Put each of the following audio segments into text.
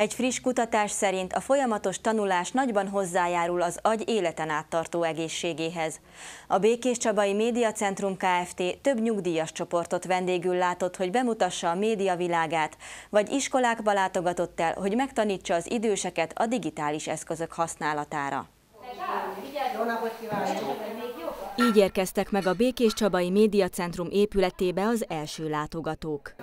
Egy friss kutatás szerint a folyamatos tanulás nagyban hozzájárul az agy életen át tartó egészségéhez. A Békéscsabai Médiacentrum Kft. Több nyugdíjas csoportot vendégül látott, hogy bemutassa a média világát, vagy iskolákba látogatott el, hogy megtanítsa az időseket a digitális eszközök használatára. Így érkeztek meg a Békéscsabai Médiacentrum épületébe az első látogatók.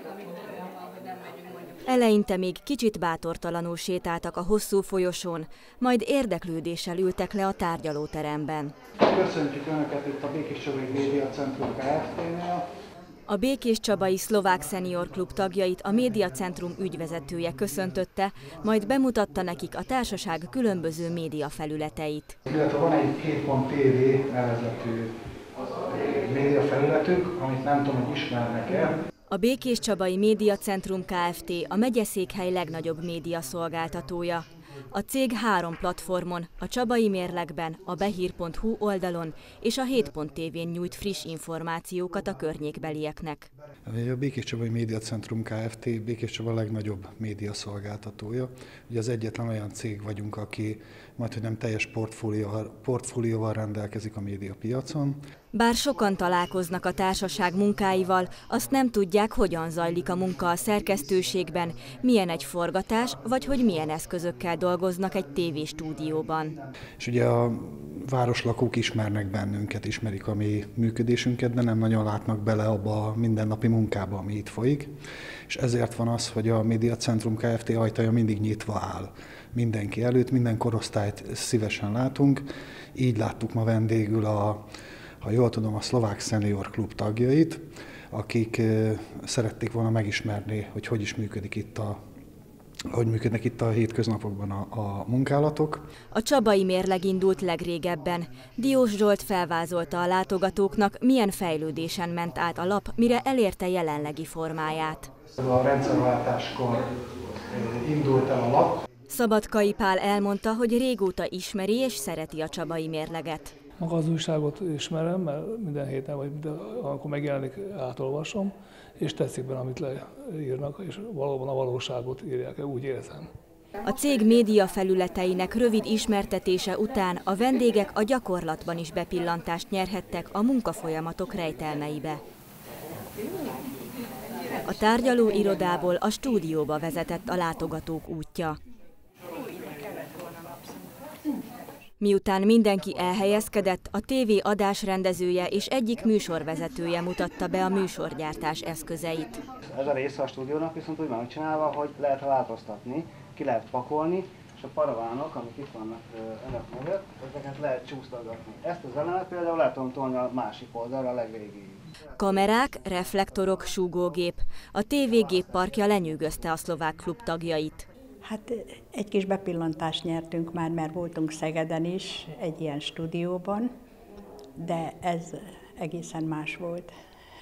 Eleinte még kicsit bátortalanul sétáltak a hosszú folyosón, majd érdeklődéssel ültek le a tárgyalóteremben. Köszöntjük Önöket itt a Békéscsabai Médiacentrum Kft-nél. A Békéscsabai Szlovák Senior Klub tagjait a Médiacentrum ügyvezetője köszöntötte, majd bemutatta nekik a társaság különböző médiafelületeit. Illetve van egy 7.tv nevezetű médiafelületünk, amit nem tudom, hogy ismernek-e. A Békéscsabai Médiacentrum Kft. A megyeszékhely legnagyobb médiaszolgáltatója. A cég 3 platformon, a Csabai Mérlegben, a behír.hu oldalon és a 7.tv-n nyújt friss információkat a környékbelieknek. A Békéscsabai Médiacentrum Kft. Békéscsaba legnagyobb médiaszolgáltatója. Ugye az egyetlen olyan cég vagyunk, aki majdnem nem teljes portfólióval rendelkezik a médiapiacon. Bár sokan találkoznak a társaság munkáival, azt nem tudják, hogyan zajlik a munka a szerkesztőségben, milyen egy forgatás, vagy hogy milyen eszközökkel dolgoznak egy tévéstúdióban. És ugye a városlakók ismernek bennünket, ismerik a mi működésünket, de nem nagyon látnak bele abba a mindennapi munkába, ami itt folyik. És ezért van az, hogy a Médiacentrum Kft. Ajtaja mindig nyitva áll. Mindenki előtt, minden korosztályt szívesen látunk. Így láttuk ma vendégül ha jól tudom, a Szlovák Senior Klub tagjait, akik szerették volna megismerni, hogy is működik hogy működnek itt a hétköznapokban a munkálatok. A Csabai Mérleg indult legrégebben. Diós Zsolt felvázolta a látogatóknak, milyen fejlődésen ment át a lap, mire elérte jelenlegi formáját. A rendszerváltáskor indult el a lap. Szabadkai Pál elmondta, hogy régóta ismeri és szereti a Csabai Mérleget. Maga az újságot ismerem, mert minden héten, vagy amikor megjelenik, átolvasom, és tetszik benne, amit leírnak, és valóban a valóságot írják el, úgy érzem. A cég média felületeinek rövid ismertetése után a vendégek a gyakorlatban is bepillantást nyerhettek a munkafolyamatok rejtelmeibe. A tárgyalóirodából a stúdióba vezetett a látogatók útja. Miután mindenki elhelyezkedett, a TV adásrendezője és egyik műsorvezetője mutatta be a műsorgyártás eszközeit. Ez a része a stúdiónak viszont úgy van csinálva, hogy lehet változtatni, ki lehet pakolni, és a paravánok, amik itt vannak önök mögött, ezeket lehet csúsztatni. Ezt az elemet például lehet tolni a másik oldalra, a legvégéig. Kamerák, reflektorok, súgógép. A TV gépparkja lenyűgözte a szlovák klub tagjait. Hát egy kis bepillantást nyertünk már, mert voltunk Szegeden is, egy ilyen stúdióban, de ez egészen más volt.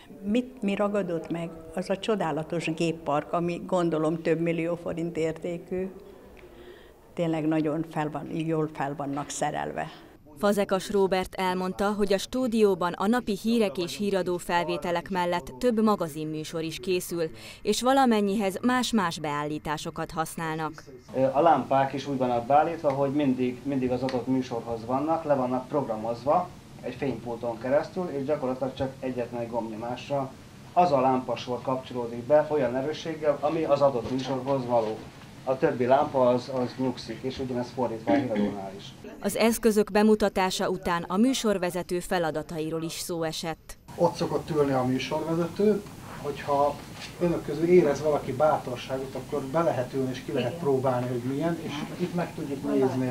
Mi ragadott meg? Az a csodálatos géppark, ami gondolom több millió forint értékű, tényleg nagyon jól fel vannak szerelve. Fazekas Róbert elmondta, hogy a stúdióban a napi hírek és híradó felvételek mellett több magazinműsor is készül, és valamennyihez más-más beállításokat használnak. A lámpák is úgy vannak beállítva, hogy mindig az adott műsorhoz vannak, le vannak programozva egy fénypulton keresztül, és gyakorlatilag csak egyetlen egy gombnyomásra az a lámpasor kapcsolódik be olyan erősséggel, ami az adott műsorhoz való. A többi lámpa az nyugszik, és ugyanez fordítva a híradónál is. Az eszközök bemutatása után a műsorvezető feladatairól is szó esett. Ott szokott ülni a műsorvezető, hogyha önök közül érez valaki bátorságot, akkor be lehet ülni és ki lehet próbálni, hogy milyen, és itt meg tudjuk nézni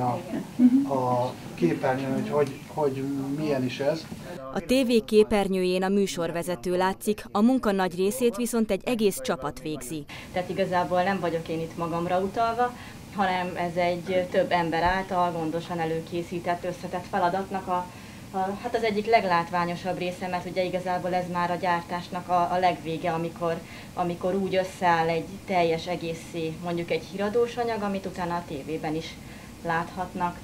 a képernyőn, hogy milyen is ez. A TV képernyőjén a műsorvezető látszik, a munka nagy részét viszont egy egész csapat végzi. Tehát igazából nem vagyok én itt magamra utalva, hanem ez egy több ember által gondosan előkészített, összetett feladatnak hát az egyik leglátványosabb része, mert ugye igazából ez már a gyártásnak a legvége, amikor úgy összeáll egy teljes egészé, mondjuk egy híradós anyag, amit utána a tévében is láthatnak.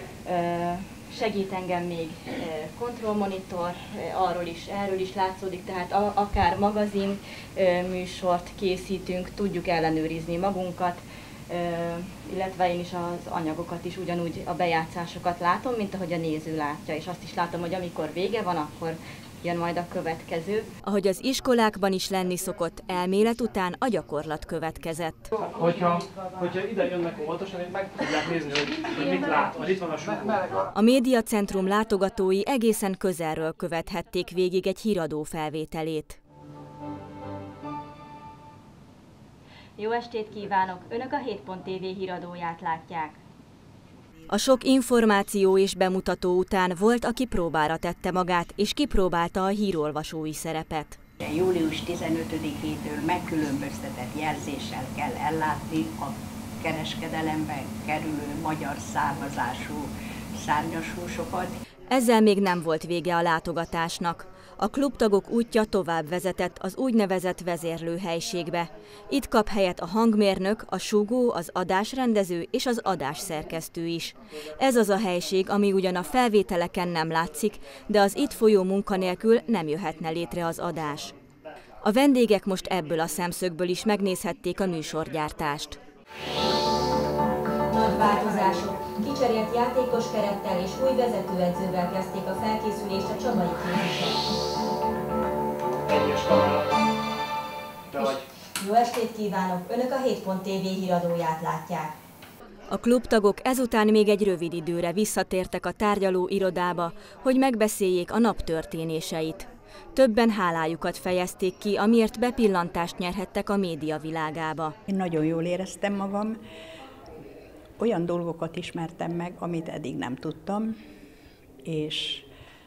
Segít engem még kontrollmonitor, erről is látszódik, tehát akár magazin műsort készítünk, tudjuk ellenőrizni magunkat, illetve én is az anyagokat is ugyanúgy, a bejátszásokat látom, mint ahogy a néző látja, és azt is látom, hogy amikor vége van, akkor jön majd a következő. Ahogy az iskolákban is lenni szokott, elmélet után a gyakorlat következett. Hogyha ide jönnek óvatosan, meg tudják nézni, hogy mit lát, itt van a súgó. A médiacentrum látogatói egészen közelről követhették végig egy híradó felvételét. Jó estét kívánok! Önök a 7.tv híradóját látják. A sok információ és bemutató után volt, aki próbára tette magát, és kipróbálta a hírolvasói szerepet. Július 15-től megkülönböztetett jelzéssel kell ellátni a kereskedelemben kerülő magyar származású szárnyas húsokat. Ezzel még nem volt vége a látogatásnak. A klubtagok útja tovább vezetett az úgynevezett vezérlőhelyiségbe. Itt kap helyet a hangmérnök, a súgó, az adásrendező és az adásszerkesztő is. Ez az a helység, ami ugyan a felvételeken nem látszik, de az itt folyó munka nélkül nem jöhetne létre az adás. A vendégek most ebből a szemszögből is megnézhették a műsorgyártást. Nagy változások. Kicserélt játékos kerettel és új vezetőedzővel kezdték a felkészülést a csabai képviselők. Jó estét kívánok! Önök a 7.tv híradóját látják. A klubtagok ezután még egy rövid időre visszatértek a tárgyaló irodába, hogy megbeszéljék a nap történéseit. Többen hálájukat fejezték ki, amiért bepillantást nyerhettek a média világába. Én nagyon jól éreztem magam. Olyan dolgokat ismertem meg, amit eddig nem tudtam, és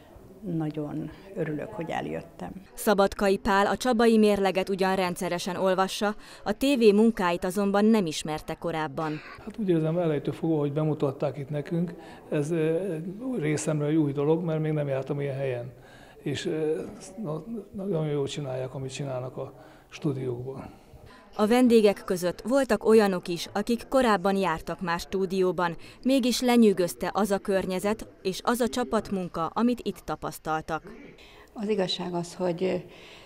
nagyon örülök, hogy eljöttem. Szabadkai Pál a csabai mérleget ugyan rendszeresen olvassa, a tévé munkáit azonban nem ismerte korábban. Hát úgy érzem, elejétől fogva, hogy bemutatták itt nekünk, ez részemről egy új dolog, mert még nem jártam ilyen helyen. És nagyon jól csinálják, amit csinálnak a stúdiókban. A vendégek között voltak olyanok is, akik korábban jártak más stúdióban, mégis lenyűgözte az a környezet és az a csapatmunka, amit itt tapasztaltak. Az igazság az, hogy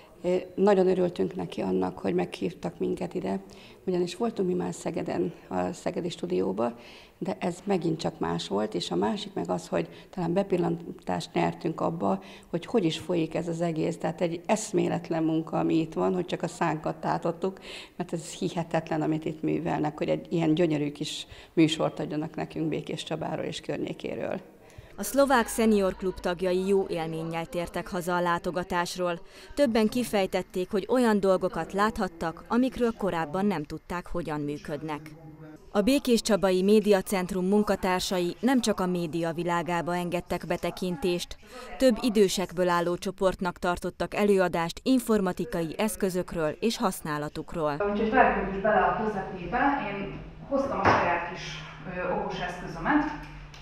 nagyon örültünk neki annak, hogy meghívtak minket ide, ugyanis voltunk mi már Szegeden, a szegedi stúdióba, de ez megint csak más volt, és a másik meg az, hogy talán bepillantást nyertünk abba, hogy hogy is folyik ez az egész. Tehát egy eszméletlen munka, ami itt van, hogy csak a szánkat tátottuk, mert ez hihetetlen, amit itt művelnek, hogy egy ilyen gyönyörű kis műsort adjanak nekünk Békés Csabáról és környékéről. A szlovák szenior klub tagjai jó élménnyel tértek haza a látogatásról. Többen kifejtették, hogy olyan dolgokat láthattak, amikről korábban nem tudták, hogyan működnek. A Békéscsabai Médiacentrum munkatársai nem csak a média világába engedtek betekintést. Több idősekből álló csoportnak tartottak előadást informatikai eszközökről és használatukról. Úgyhogy vágjunk is bele a közepébe. Én hoztam a saját kis okos eszközömet.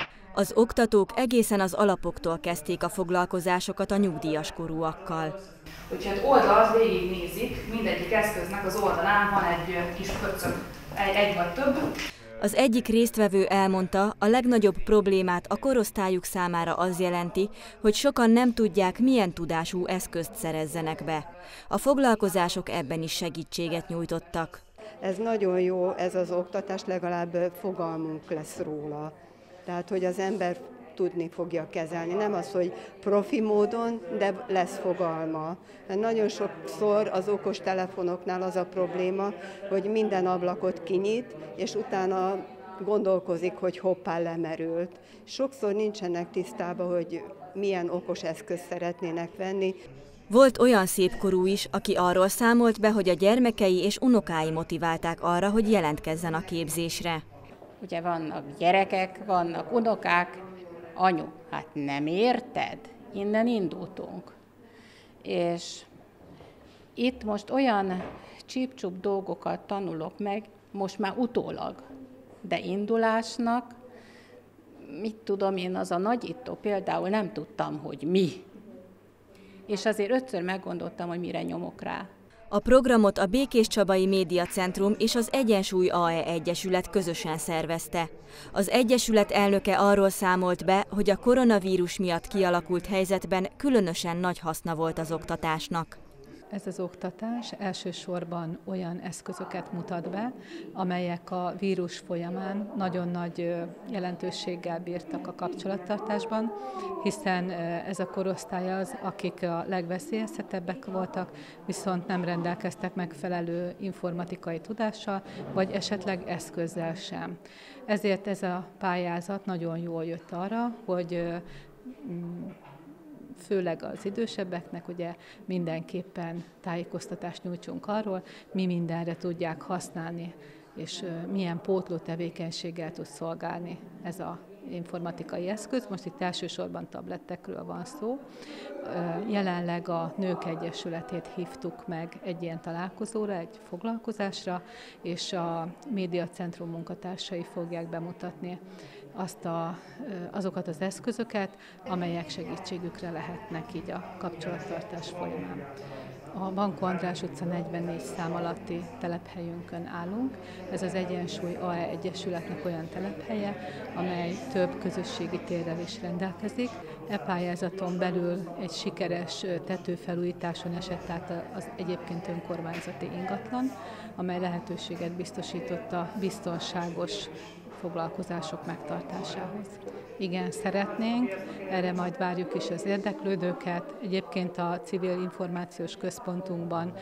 Az oktatók egészen az alapoktól kezdték a foglalkozásokat a nyugdíjas korúakkal. Úgyhogy oldalt végignézik, mindegyik eszköznek az oldalán van egy kis pöcök, egy vagy több. Az egyik résztvevő elmondta, a legnagyobb problémát a korosztályuk számára az jelenti, hogy sokan nem tudják, milyen tudású eszközt szerezzenek be. A foglalkozások ebben is segítséget nyújtottak. Ez nagyon jó, ez az oktatás, legalább fogalmunk lesz róla. Tehát, hogy az ember tudni fogja kezelni. Nem az, hogy profi módon, de lesz fogalma. Nagyon sokszor az okos telefonoknál az a probléma, hogy minden ablakot kinyit, és utána gondolkozik, hogy hoppá lemerült. Sokszor nincsenek tisztában, hogy milyen okos eszközt szeretnének venni. Volt olyan szépkorú is, aki arról számolt be, hogy a gyermekei és unokái motiválták arra, hogy jelentkezzen a képzésre. Ugye vannak gyerekek, vannak unokák, anyu, hát nem érted? Innen indultunk. És itt most olyan csíp-csúp dolgokat tanulok meg, most már utólag, de indulásnak, mit tudom én, az a nagyító például nem tudtam, hogy mi. És azért 5-ször meggondoltam, hogy mire nyomok rá. A programot a Békéscsabai Médiacentrum és az Egyensúly AE Egyesület közösen szervezte. Az egyesület elnöke arról számolt be, hogy a koronavírus miatt kialakult helyzetben különösen nagy haszna volt az oktatásnak. Ez az oktatás elsősorban olyan eszközöket mutat be, amelyek a vírus folyamán nagyon nagy jelentőséggel bírtak a kapcsolattartásban, hiszen ez a korosztály az, akik a legveszélyeztetebbek voltak, viszont nem rendelkeztek megfelelő informatikai tudással, vagy esetleg eszközzel sem. Ezért ez a pályázat nagyon jól jött arra, hogy főleg az idősebbeknek ugye mindenképpen tájékoztatást nyújtsunk arról, mi mindenre tudják használni, és milyen pótló tevékenységgel tud szolgálni ez az informatikai eszköz. Most itt elsősorban tablettekről van szó. Jelenleg a Nők Egyesületét hívtuk meg egy ilyen találkozóra, egy foglalkozásra, és a médiacentrum munkatársai fogják bemutatni azokat az eszközöket, amelyek segítségükre lehetnek így a kapcsolattartás folyamán. A Bankó András utca 44 szám alatti telephelyünkön állunk. Ez az Egyensúly AE Egyesületnek olyan telephelye, amely több közösségi térrel is rendelkezik. E pályázaton belül egy sikeres tetőfelújításon esett át az egyébként önkormányzati ingatlan, amely lehetőséget biztosított a biztonságos foglalkozások megtartásához. Igen, szeretnénk, erre majd várjuk is az érdeklődőket. Egyébként a Civil Információs Központunkban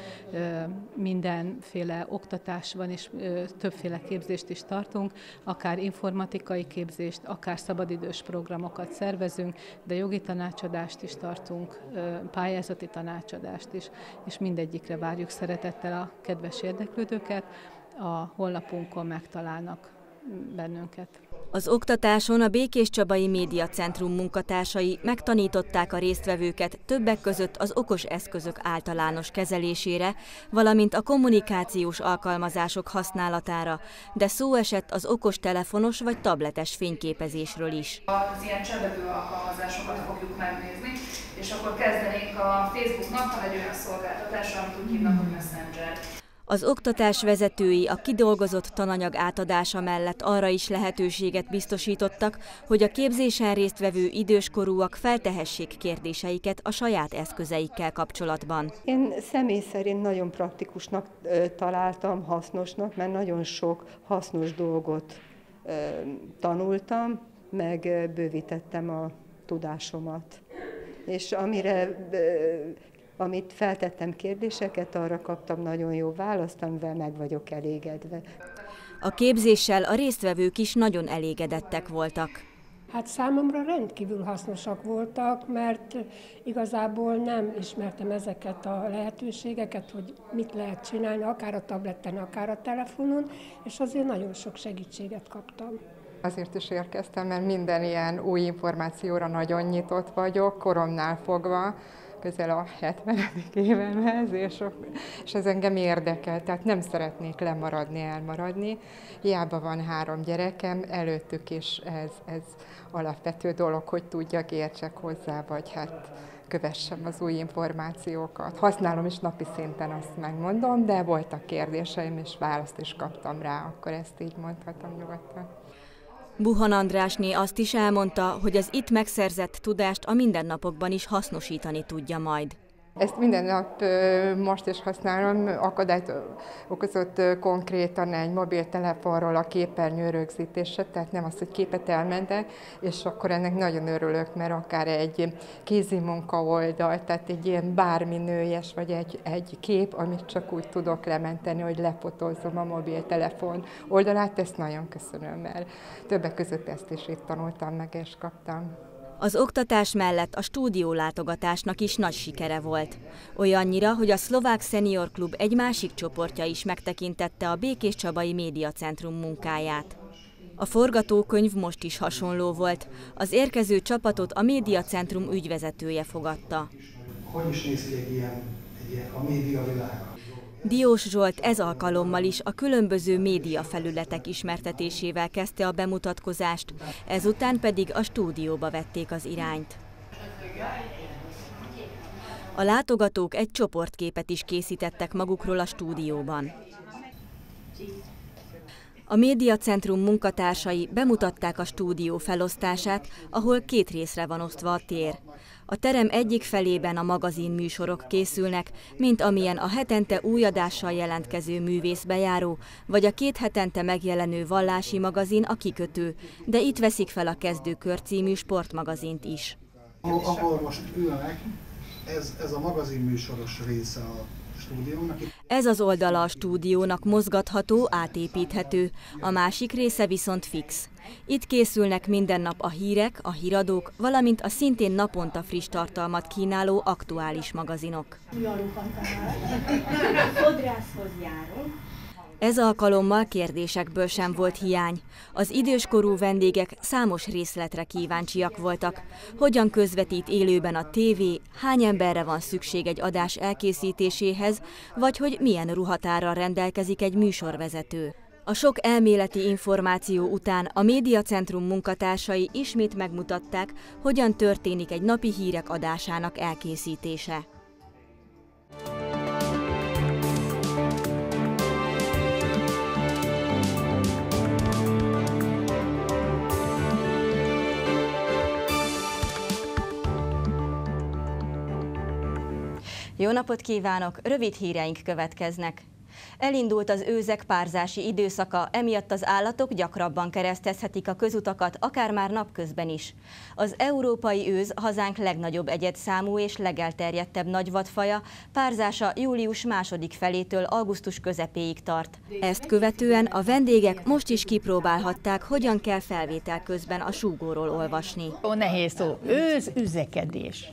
mindenféle oktatás van, és többféle képzést is tartunk, akár informatikai képzést, akár szabadidős programokat szervezünk, de jogi tanácsadást is tartunk, pályázati tanácsadást is, és mindegyikre várjuk szeretettel a kedves érdeklődőket. A honlapunkon megtalálnak bennünket. Az oktatáson a Békéscsabai Médiacentrum munkatársai megtanították a résztvevőket többek között az okos eszközök általános kezelésére, valamint a kommunikációs alkalmazások használatára, de szó esett az okos telefonos vagy tabletes fényképezésről is. Az ilyen csebegő alkalmazásokat fogjuk megnézni, és akkor kezdenénk a Facebooknak egy olyan szolgáltatásra, amit úgy hívnak, hogy Messenger. Az oktatás vezetői a kidolgozott tananyag átadása mellett arra is lehetőséget biztosítottak, hogy a képzésen résztvevő időskorúak feltehessék kérdéseiket a saját eszközeikkel kapcsolatban. Én személy szerint nagyon praktikusnak találtam, hasznosnak, mert nagyon sok hasznos dolgot tanultam, meg bővítettem a tudásomat. És amit feltettem kérdéseket, arra kaptam nagyon jó választ, amivel meg vagyok elégedve. A képzéssel a résztvevők is nagyon elégedettek voltak. Hát számomra rendkívül hasznosak voltak, mert igazából nem ismertem ezeket a lehetőségeket, hogy mit lehet csinálni, akár a tableten, akár a telefonon, és azért nagyon sok segítséget kaptam. Azért is érkeztem, mert minden ilyen új információra nagyon nyitott vagyok, koromnál fogva, közel a 70. évemhez, és ez engem érdekel, tehát nem szeretnék elmaradni. Hiába van 3 gyerekem, előttük is ez alapvető dolog, hogy tudjak, értsek hozzá, vagy hát kövessem az új információkat. Használom is napi szinten, azt megmondom, de voltak kérdéseim, és választ is kaptam rá, akkor ezt így mondhatom nyugodtan. Buhan Andrásné azt is elmondta, hogy az itt megszerzett tudást a mindennapokban is hasznosítani tudja majd. Ezt minden nap most is használom, akadályt okozott konkrétan egy mobiltelefonról a képernyő rögzítése, tehát nem az, hogy képet elmentek, és akkor ennek nagyon örülök, mert akár egy kézi munka oldal, tehát egy ilyen bármi nőjes, vagy egy kép, amit csak úgy tudok lementeni, hogy lefotózom a mobiltelefon oldalát, ezt nagyon köszönöm, mert többek között ezt is itt tanultam meg, és kaptam. Az oktatás mellett a stúdiólátogatásnak is nagy sikere volt. Olyannyira, hogy a Szlovák Senior Klub egy másik csoportja is megtekintette a Békéscsabai Médiacentrum munkáját. A forgatókönyv most is hasonló volt. Az érkező csapatot a Médiacentrum ügyvezetője fogadta. Hogy is néz ki egy ilyen a médiavilág? Diós Zsolt ez alkalommal is a különböző médiafelületek ismertetésével kezdte a bemutatkozást, ezután pedig a stúdióba vették az irányt. A látogatók egy csoportképet is készítettek magukról a stúdióban. A Médiacentrum munkatársai bemutatták a stúdió felosztását, ahol 2 részre van osztva a tér. A terem egyik felében a magazinműsorok készülnek, mint amilyen a hetente új adással jelentkező művészbejáró, vagy a 2 hetente megjelenő vallási magazin A Kikötő, de itt veszik fel a Kezdőkör című sportmagazint is. Ahol most ülnek, ez a magazinműsoros része a stúdiónak. Ez az oldala a stúdiónak mozgatható, átépíthető, a másik része viszont fix. Itt készülnek minden nap a hírek, a híradók, valamint a szintén naponta friss tartalmat kínáló aktuális magazinok. Fodrászhoz járunk. Ez alkalommal kérdésekből sem volt hiány. Az időskorú vendégek számos részletre kíváncsiak voltak. Hogyan közvetít élőben a tévé, hány emberre van szükség egy adás elkészítéséhez, vagy hogy milyen ruhatárral rendelkezik egy műsorvezető. A sok elméleti információ után a médiacentrum munkatársai ismét megmutatták, hogyan történik egy napi hírek adásának elkészítése. Jó napot kívánok! Rövid híreink következnek. Elindult az őzek párzási időszaka, emiatt az állatok gyakrabban keresztezhetik a közutakat, akár már napközben is. Az európai őz hazánk legnagyobb egyedszámú és legelterjedtebb nagyvadfaja, párzása július második felétől augusztus közepéig tart. Ezt követően a vendégek most is kipróbálhatták, hogyan kell felvétel közben a súgóról olvasni. Ó, nehéz szó. Őz, üzekedés.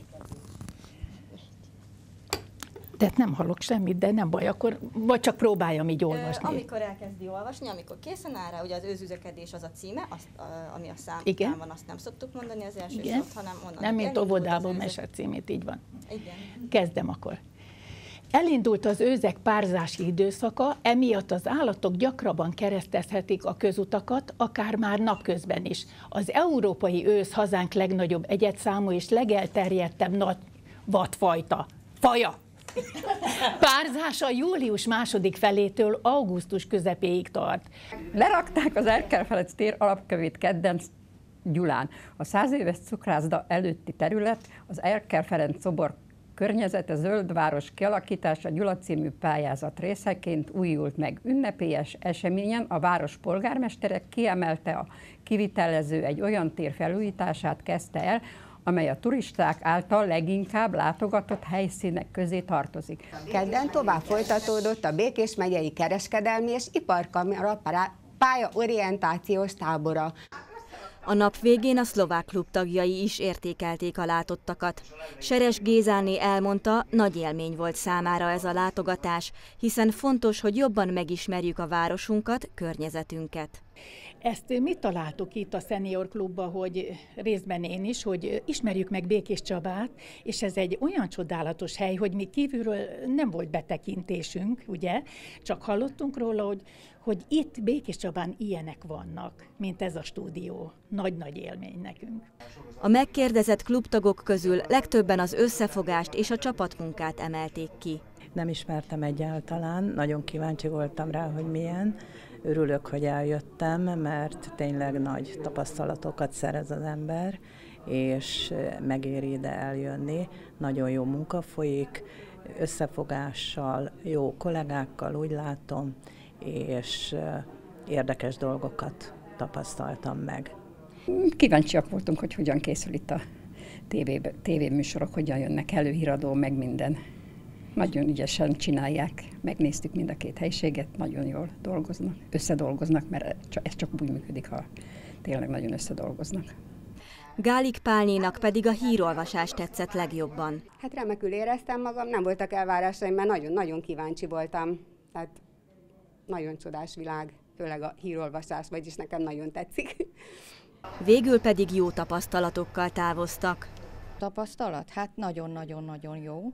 Tehát nem hallok semmit, de nem baj, akkor vagy csak próbáljam így olvasni. Amikor elkezdi olvasni, amikor készen áll rá, ugye az őzüzekedés az a címe, azt, ami a szám után van, azt nem szoktuk mondani az első szót, hanem onnan. Nem, mint óvodában mese címét, így van. Igen. Kezdem akkor. Elindult az őzek párzási időszaka, emiatt az állatok gyakrabban keresztezhetik a közutakat, akár már napközben is. Az európai őz hazánk legnagyobb egyedszámú és legelterjedtebb nagy vadfajta. Faja! Párzása július második felétől augusztus közepéig tart. Lerakták az Erkel Ferenc tér alapkövét kedden Gyulán. A 100 éves cukrászda előtti terület, az Erkel Ferenc szobor környezete, zöldváros kialakítása Gyula című pályázat részeként újult meg. Ünnepélyes eseményen a város polgármestere kiemelte a kivitelező egy olyan tér felújítását kezdte el, amely a turisták által leginkább látogatott helyszínek közé tartozik. Kedden tovább folytatódott a Békés megyei kereskedelmi és iparkamara pályaorientációs tábora. A nap végén a szlovák klub tagjai is értékelték a látottakat. Seres Gézáné elmondta, nagy élmény volt számára ez a látogatás, hiszen fontos, hogy jobban megismerjük a városunkat, környezetünket. Ezt mi találtuk itt a Senior Klubban, hogy részben én is, hogy ismerjük meg Békés Csabát, és ez egy olyan csodálatos hely, hogy mi kívülről nem volt betekintésünk, ugye? Csak hallottunk róla, hogy itt Békés Csabán ilyenek vannak, mint ez a stúdió. Nagy-nagy élmény nekünk. A megkérdezett klubtagok közül legtöbben az összefogást és a csapatmunkát emelték ki. Nem ismertem egyáltalán, nagyon kíváncsi voltam rá, hogy milyen. Örülök, hogy eljöttem, mert tényleg nagy tapasztalatokat szerez az ember, és megéri ide eljönni. Nagyon jó munka folyik, összefogással, jó kollégákkal, úgy látom, és érdekes dolgokat tapasztaltam meg. Kíváncsiak voltunk, hogy hogyan készül itt a tévéműsorok, hogyan jönnek elő, híradó, meg minden. Nagyon ügyesen csinálják, megnéztük mind a két helyiséget, nagyon jól dolgoznak, összedolgoznak, mert ez csak úgy működik, ha tényleg nagyon összedolgoznak. Gálik Pálnénak pedig a hírolvasás tetszett legjobban. Hát remekül éreztem magam, nem voltak elvárásaim, mert nagyon-nagyon kíváncsi voltam. Tehát nagyon csodás világ, főleg a hírolvasás, vagyis nekem nagyon tetszik. Végül pedig jó tapasztalatokkal távoztak. Tapasztalat? Hát nagyon-nagyon-nagyon jó.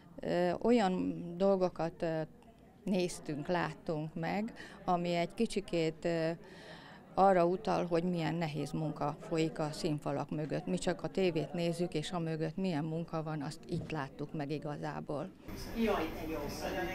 Olyan dolgokat néztünk, láttunk meg, ami egy kicsikét arra utal, hogy milyen nehéz munka folyik a színfalak mögött. Mi csak a tévét nézzük, és a mögött milyen munka van, azt itt láttuk meg igazából. Jaj, de jó!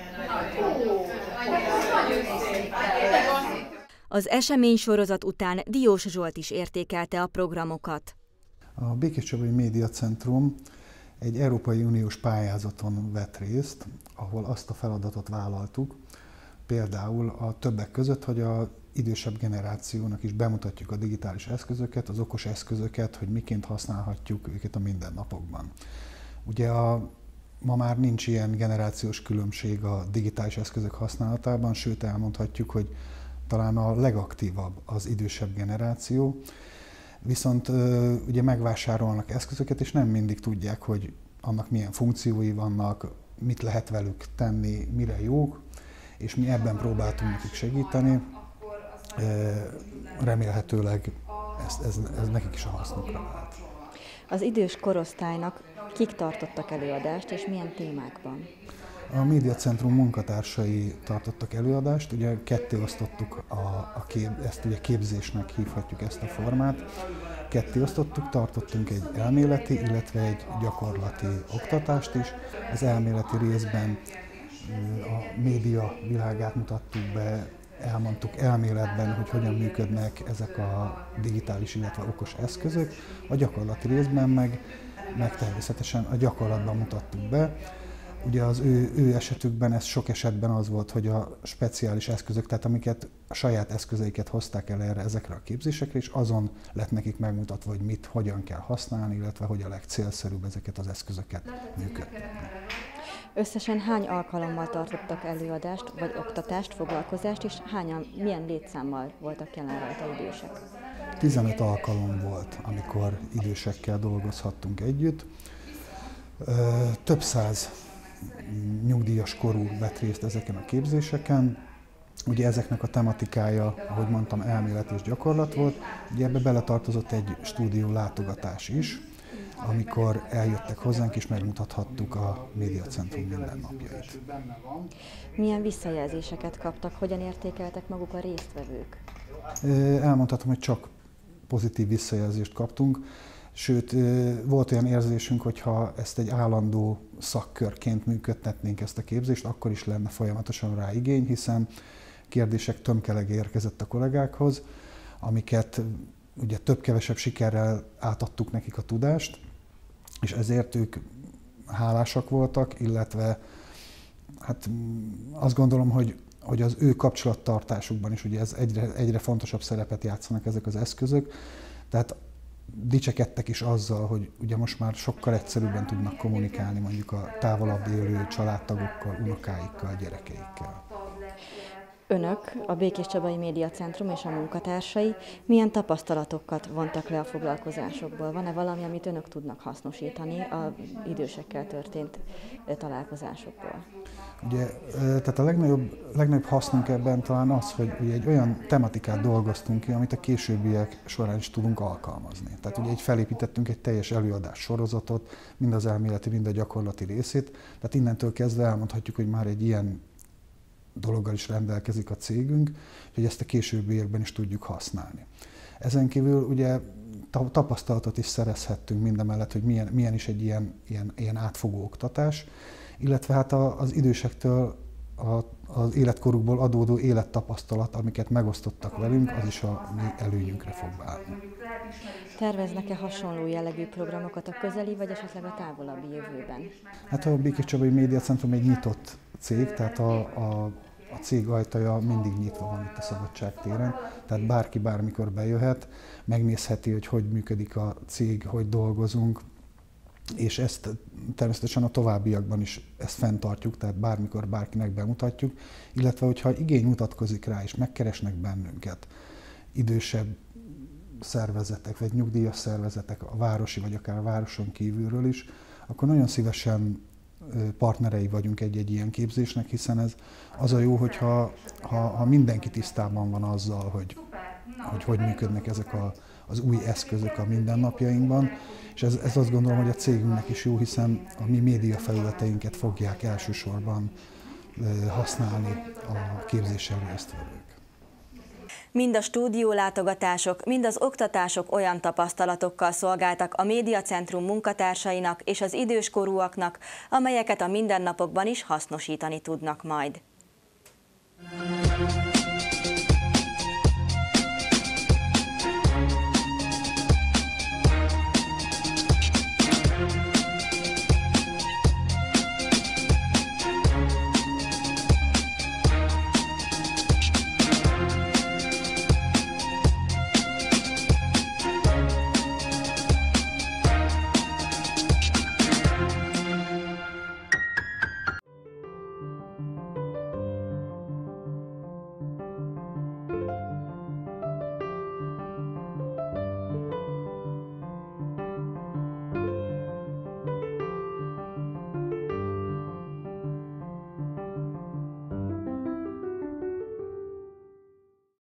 Az eseménysorozat után Diós Zsolt is értékelte a programokat. A Békés Csabai Médiacentrum egy Európai Uniós pályázaton vett részt, ahol azt a feladatot vállaltuk, például a többek között, hogy az idősebb generációnak is bemutatjuk a digitális eszközöket, az okos eszközöket, hogy miként használhatjuk őket a mindennapokban. Ugye ma már nincs ilyen generációs különbség a digitális eszközök használatában, sőt elmondhatjuk, hogy talán a legaktívabb az idősebb generáció, viszont ugye megvásárolnak eszközöket, és nem mindig tudják, hogy annak milyen funkciói vannak, mit lehet velük tenni, mire jók, és mi ebben próbáltunk nekik segíteni. Remélhetőleg ez nekik is a hasznukra vált. Az idős korosztálynak kik tartottak előadást, és milyen témákban? A Médiacentrum munkatársai tartottak előadást, ugye ketté osztottuk, ezt ugye képzésnek hívhatjuk ezt a formát. Ketté osztottuk, tartottunk egy elméleti, illetve egy gyakorlati oktatást is. Az elméleti részben a média világát mutattuk be, elmondtuk elméletben, hogy hogyan működnek ezek a digitális, illetve okos eszközök. A gyakorlati részben meg természetesen a gyakorlatban mutattuk be. Ugye az ő esetükben ez sok esetben az volt, hogy a speciális eszközök, tehát amiket a saját eszközeiket hozták el ezekre a képzésekre, és azon lett nekik megmutatva, hogy mit, hogyan kell használni, illetve hogy a legcélszerűbb ezeket az eszközöket működtetni. Összesen hány alkalommal tartottak előadást, vagy oktatást, foglalkozást, és milyen létszámmal voltak jelen rajta idősek? 15 alkalom volt, amikor idősekkel dolgozhattunk együtt. Több száz nyugdíjas korú vett részt ezeken a képzéseken. Ugye ezeknek a tematikája, ahogy mondtam, elmélet és gyakorlat volt. Ugye ebbe beletartozott egy stúdió látogatás is, amikor eljöttek hozzánk és megmutathattuk a Médiacentrum mindennapjait. Milyen visszajelzéseket kaptak, hogyan értékeltek maguk a résztvevők? Elmondhatom, hogy csak pozitív visszajelzést kaptunk. Sőt, volt olyan érzésünk, hogy ha ezt egy állandó szakkörként működtetnénk ezt a képzést, akkor is lenne folyamatosan rá igény, hiszen kérdések tömkelege érkezett a kollégákhoz, amiket ugye több-kevesebb sikerrel átadtuk nekik a tudást, és ezért ők hálásak voltak, illetve hát azt gondolom, hogy az ő kapcsolattartásukban is ugye ez egyre fontosabb szerepet játszanak ezek az eszközök, tehát dicsekedtek is azzal, hogy ugye most már sokkal egyszerűbben tudnak kommunikálni mondjuk a távolabb élő családtagokkal, unokáikkal, gyerekeikkel. Önök, a Békéscsabai Médiacentrum és a munkatársai milyen tapasztalatokat vontak le a foglalkozásokból? Van-e valami, amit önök tudnak hasznosítani az idősekkel történt találkozásokból? Ugye, tehát a legnagyobb hasznunk ebben talán az, hogy ugye egy olyan tematikát dolgoztunk ki, amit a későbbiek során is tudunk alkalmazni. Tehát ugye felépítettünk egy teljes előadás sorozatot, mind az elméleti, mind a gyakorlati részét. Tehát innentől kezdve elmondhatjuk, hogy már egy ilyen dologgal is rendelkezik a cégünk, hogy ezt a későbbiekben is tudjuk használni. Ezen kívül ugye tapasztalatot is szerezhettünk mindemellett, hogy milyen is egy ilyen átfogó oktatás, illetve hát az idősektől az életkorukból adódó élettapasztalat, amiket megosztottak velünk, az is a mi előnyünkre fog válni. Terveznek-e hasonló jellegű programokat a közeli, vagy esetleg a távolabbi jövőben? Hát a Békéscsabai Médiacentrum egy nyitott cég, tehát a cég ajtaja mindig nyitva van itt a Szabadság téren, tehát bárki bármikor bejöhet, megnézheti, hogy működik a cég, hogy dolgozunk, és ezt természetesen a továbbiakban is ezt fenntartjuk, tehát bármikor bárkinek bemutatjuk, illetve hogyha igény mutatkozik rá, és megkeresnek bennünket idősebb szervezetek, vagy nyugdíjas szervezetek, a városi, vagy akár a városon kívülről is, akkor nagyon szívesen partnerei vagyunk egy ilyen képzésnek, hiszen ez az a jó, hogyha mindenki tisztában van azzal, hogy működnek ezek az új eszközök a mindennapjainkban, és ez azt gondolom, hogy a cégünknek is jó, hiszen a mi média felületeinket fogják elsősorban használni a képzésen résztvevők. Mind a stúdiólátogatások, mind az oktatások olyan tapasztalatokkal szolgáltak a Médiacentrum munkatársainak és az időskorúaknak, amelyeket a mindennapokban is hasznosítani tudnak majd.